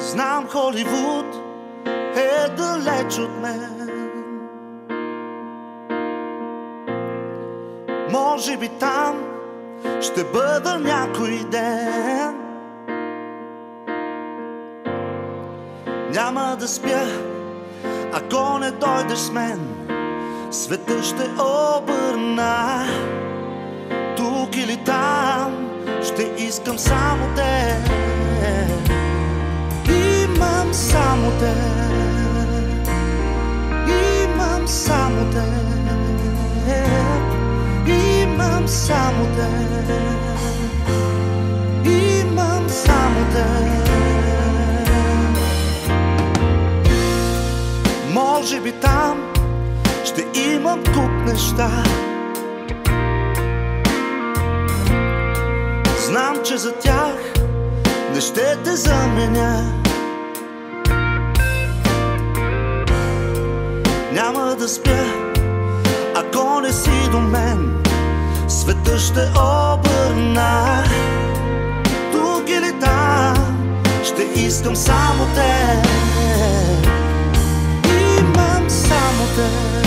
Знам, Холивуд е далеч от мен. Може би там ще бъда някой ден. Няма да спя, ако не дойдеш с мен. Света ще обърна. Тук или там ще искам само те. Имам само те. Имам само те. Имам само те. Имам само те. Може би там ще имам куп неща. Знам, че за тях не ще те заменя. Няма да спя, ако не си до мен. Света ще обърна. Тук или там ще искам само те. Имам само те.